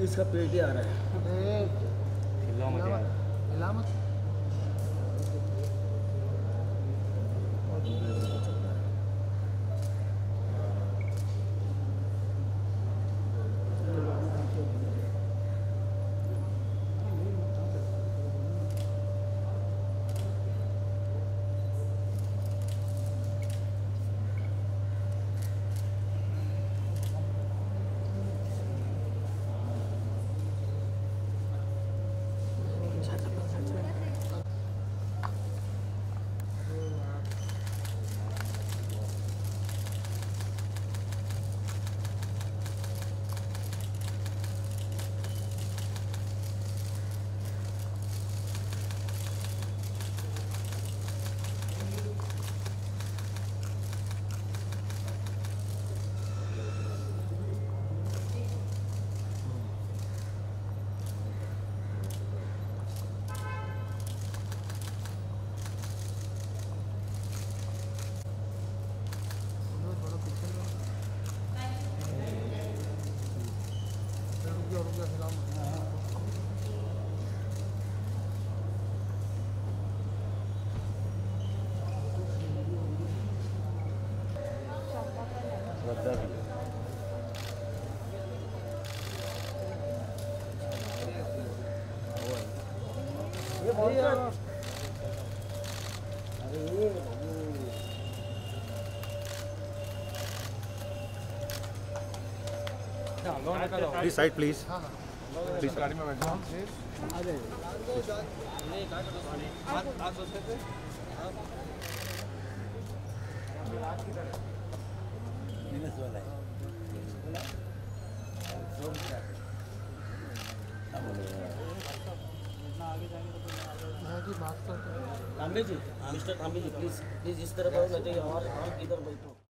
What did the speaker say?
इसका पेट ही आ रहा है। हिला मत यार, हिला मत। Please side, please. प्लीज गाड़ी में बैठो। तांबे जी, मिस्टर तांबे जी, प्लीज प्लीज इस तरफ आओ, नहीं तो हम इधर बैठो।